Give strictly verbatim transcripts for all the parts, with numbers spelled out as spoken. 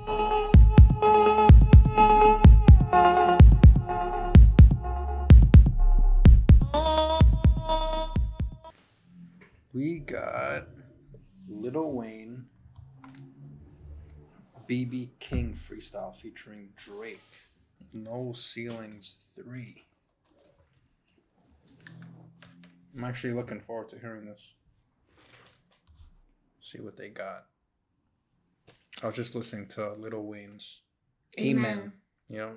We got Lil Wayne, B B King freestyle featuring Drake. No Ceilings three. I'm actually looking forward to hearing this. See what they got. I was just listening to Lil Wayne's Amen. Amen. Yep.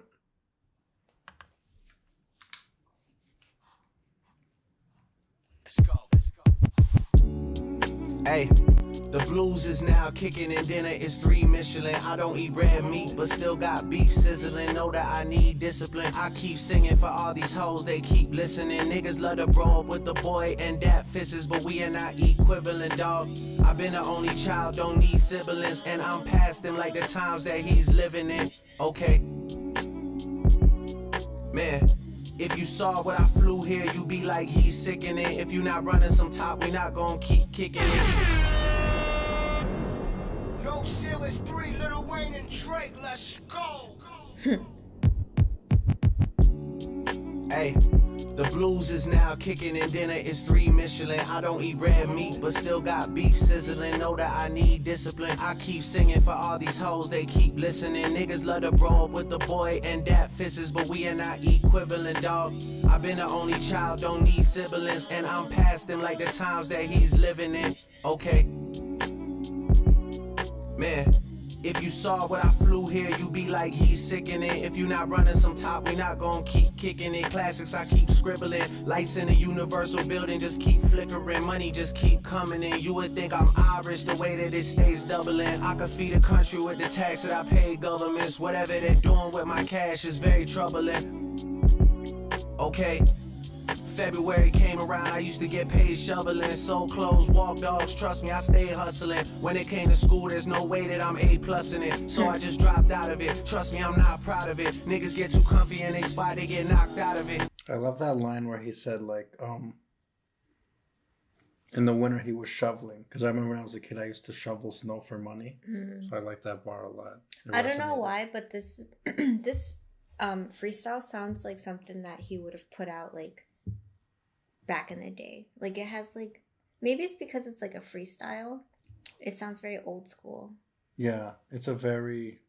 Let's go, let's go. Hey, the blues is now kicking and dinner is three Michelin. I don't eat red meat, but still got beef sizzling. Know that I need discipline. I keep singing for all these hoes, they keep listening. Niggas love to bro up with the boy and that fisses, but we are not equivalent, dog. I've been the only child, don't need siblings, and I'm past him like the times that he's living in. Okay, man. If you saw what I flew here, you be like, he's sickening. If you not running some top, we not gonna keep kicking it. No Ceilings three, Lil Wayne and Drake, let's go. Hey, the blues is now kicking and dinner is three Michelin. I don't eat red meat, but still got beef sizzling. Know that I need discipline. I keep singing for all these hoes, they keep listening. Niggas love to bro up with the boy and that fisses, but we are not equivalent, dog. I've been the only child, don't need siblings, and I'm past him like the times that he's living in. Okay, man. If you saw what I flew here, you be like, he's sickening. If you not running some top, we not gonna keep kicking it. Classics, I keep scribbling. Lights in the universal building just keep flickering. Money just keep coming in. You would think I'm Irish the way that it stays doubling. I could feed a country with the tax that I pay governments. Whatever they're doing with my cash is very troubling. Okay. February came around, I used to get paid shoveling, sold clothes, walk dogs, trust me, I stayed hustling. When it came to school, there's no way that I'm A plus in it, so I just dropped out of it. Trust me, I'm not proud of it. Niggas get too comfy in they spot, they get knocked out of it. I love that line where he said, like, um, in the winter he was shoveling. Because I remember when I was a kid, I used to shovel snow for money. Mm. So I like that bar a lot. I don't know why, but this, this um, freestyle sounds like something that he would have put out, like, back in the day. Like, it has, like, maybe it's because it's like a freestyle. It sounds very old school. Yeah, it's a very,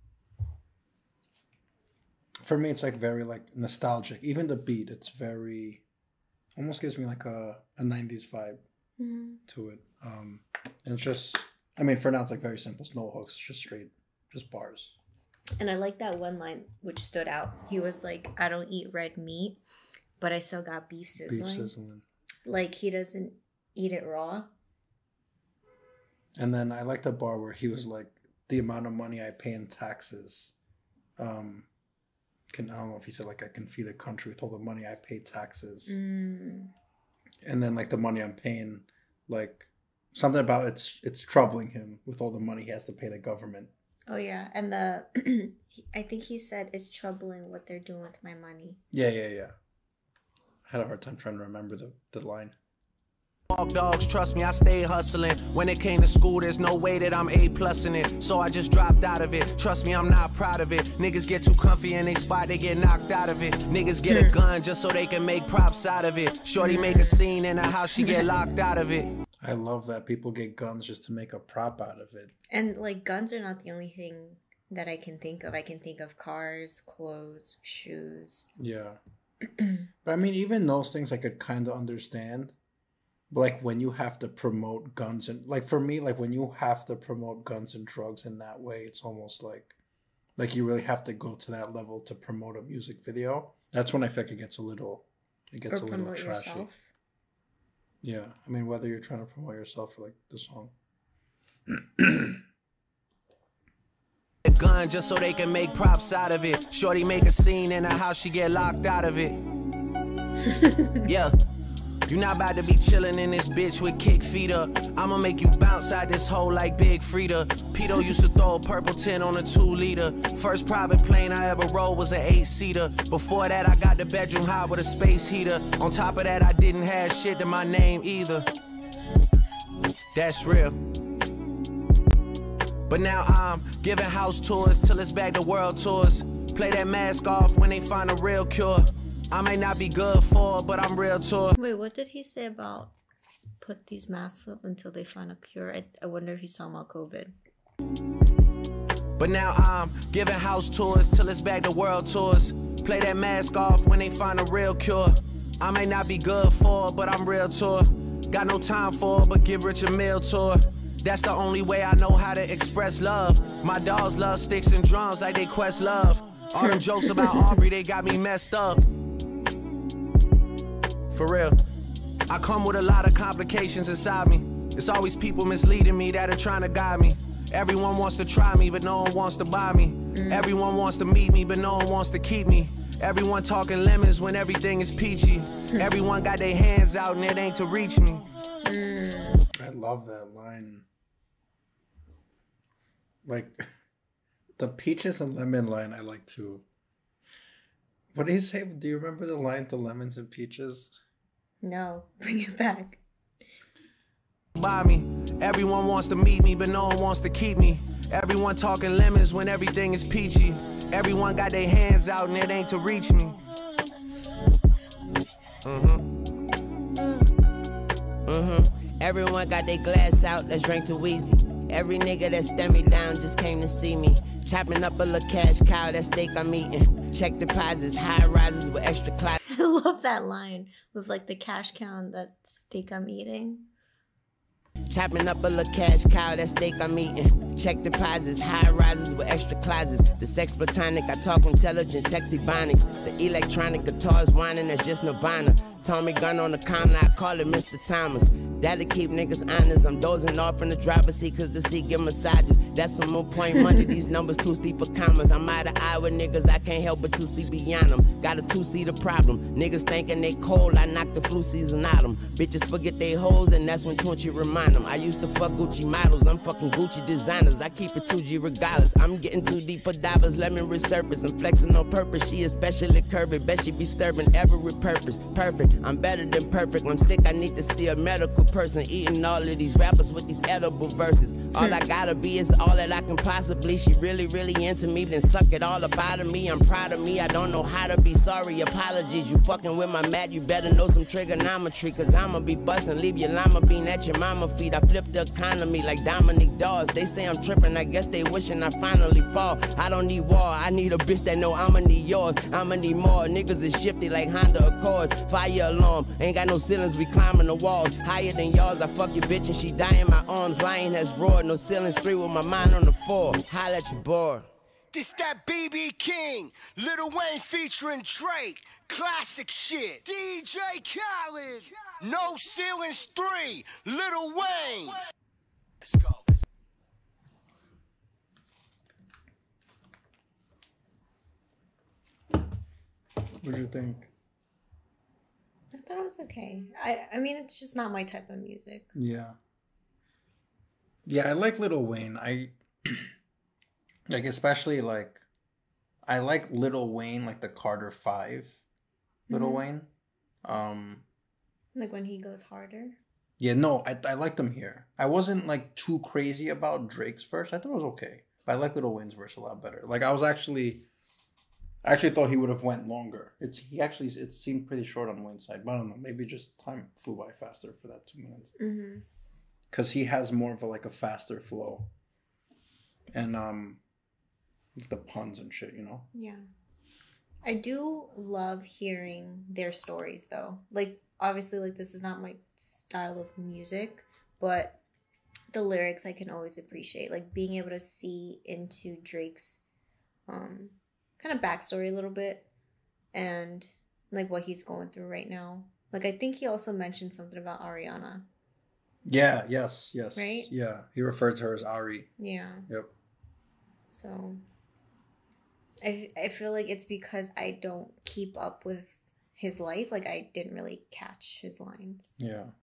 for me, it's like very like nostalgic. Even the beat, it's very, almost gives me like a, a nineties vibe mm-hmm. to it. Um, and it's just, I mean, for now, it's like very simple. It's no hooks, just straight, just bars. And I like that one line which stood out. He was like, I don't eat red meat, but I still got beef sizzling. Beef sizzling. Like, he doesn't eat it raw. And then I like the bar where he was like, the amount of money I pay in taxes. Um, can I don't know if he said, like, I can feed a country with all the money I pay taxes. Mm. And then, like, the money I'm paying, like, something about it's it's troubling him with all the money he has to pay the government. Oh, yeah. And the, I think he said, it's troubling what they're doing with my money. Yeah, yeah, yeah. I had a hard time trying to remember the, the line. Walk dogs, trust me, I stay hustling. When it came to school, there's no way that I'm A plus in it, so I just dropped out of it. Trust me, I'm not proud of it. Niggas get too comfy in they spot, they get knocked out of it. Niggas get a gun just so they can make props out of it. Shorty make a scene in her house, she get locked out of it. I love that people get guns just to make a prop out of it. And, like, guns are not the only thing that I can think of. I can think of cars, clothes, shoes. Yeah. But I mean, even those things I could kind of understand. But like when you have to promote guns and like for me, like when you have to promote guns and drugs in that way, it's almost like like you really have to go to that level to promote a music video. That's when I think it gets a little it gets or a little trashy. Yourself. Yeah, I mean whether you're trying to promote yourself or like the song. Gun just so they can make props out of it. Shorty make a scene in her house, she get locked out of it. Yeah, you not about to be chilling in this bitch with kick feet up. I'ma make you bounce out this hole like Big Frida. Pito used to throw a purple tin on a two liter. First private plane I ever rode was an eight seater. Before that I got the bedroom hot with a space heater. On top of that I didn't have shit to my name either. That's real. But now I'm giving house tours till it's back to world tours. Play that mask off when they find a real cure. I may not be good for it, but I'm real to it. Wait, what did he say about put these masks up until they find a cure? I, I wonder if he's talking about COVID. But now I'm giving house tours till it's back to world tours. Play that mask off when they find a real cure. I may not be good for it, but I'm real to it. Got no time for it, but give Rich a meal to it. That's the only way I know how to express love. My dogs love sticks and drums like they quest love. All them jokes about Aubrey, they got me messed up. For real. I come with a lot of complications inside me. It's always people misleading me that are trying to guide me. Everyone wants to try me, but no one wants to buy me. Mm. Everyone wants to meet me, but no one wants to keep me. Everyone talking lemons when everything is peachy. Mm. Everyone got their hands out and it ain't to reach me. Mm. I love that line. Like, the peaches and lemon line I like too. What did he say? Do you remember the line, the lemons and peaches? No, bring it back. By me. Everyone wants to meet me, but no one wants to keep me. Everyone talking lemons when everything is peachy. Everyone got their hands out and it ain't to reach me. Mm-hmm. Mm-hmm. Everyone got their glass out, let's drink to Wheezy. Every nigga that stand me down just came to see me. Chopping up a little cash cow, that steak I'm eating. Check deposits, high rises with extra class. I love that line with like the cash cow and that steak I'm eating. Chopping up a little cash cow, that steak I'm eating. Check deposits, high rises with extra closets. The sex platonic, I talk intelligent, texty bonics. The electronic guitars whining, that's just Nirvana. Tommy gun on the counter, I call it Mister Thomas. That'll keep niggas honest. I'm dozing off in the driver's seat cause the seat give massages. That's some more point money, these numbers too steep for commas. I'm out of eye with niggas, I can't help but to see beyond them. Got a two-seater problem. Niggas thinking they cold, I knock the flu season out them. Bitches forget they hoes and that's when Tunchi remind them. I used to fuck Gucci models, I'm fucking Gucci designers. I keep it two G regardless. I'm getting too deep for divers, let me resurface. I'm flexing on purpose, she especially curvy. Bet she be serving every purpose. Perfect, I'm better than perfect. I'm sick, I need to see a medical person. Eating all of these rappers with these edible verses. All I gotta be is all that I can possibly. She really, really into me, then suck it all up out of me. I'm proud of me, I don't know how to be sorry. Apologies, you fucking with my mat, you better know some trigonometry. Cause I'ma be bustin', leave your llama bean at your mama feet. I flip the economy like Dominic Dawes. They say I'm tripping, I guess they wishing I finally fall. I don't need war, I need a bitch that know I'ma need yours. I'ma need more, niggas is shifty like Honda Accords. Fire alarm, ain't got no ceilings, we climbing the walls. Higher than y'all's, I fuck your bitch and she die in my arms. Lion has roared, no ceilings, three with my mind on the floor. Holla at your boy. This that B B King, Lil Wayne featuring Drake, classic shit. D J Khaled, No Ceilings three, Lil Wayne. Let's go. What do you think? I thought it was okay. I, I mean, it's just not my type of music. Yeah. Yeah, I like Lil Wayne. I like especially like I like Lil Wayne, like the Carter Five Lil mm-hmm. Wayne. Um like when he goes harder. Yeah, no, I I liked him here. I wasn't like too crazy about Drake's verse. I thought it was okay. But I like Lil Wayne's verse a lot better. Like I was actually I actually thought he would have went longer. It's he actually it seemed pretty short on Wayne's side, but I don't know. Maybe just time flew by faster for that two minutes. Mm-hmm. Cause he has more of a like a faster flow, and um, the puns and shit, you know. Yeah, I do love hearing their stories though. Like obviously, like this is not my style of music, but the lyrics I can always appreciate. Like being able to see into Drake's um. kind of backstory a little bit and like what he's going through right now. Like I think he also mentioned something about Ariana. Yeah, yes, yes. Right? Yeah. He referred to her as Ari. Yeah. Yep. So I I feel like it's because I don't keep up with his life. Like I didn't really catch his lines. Yeah.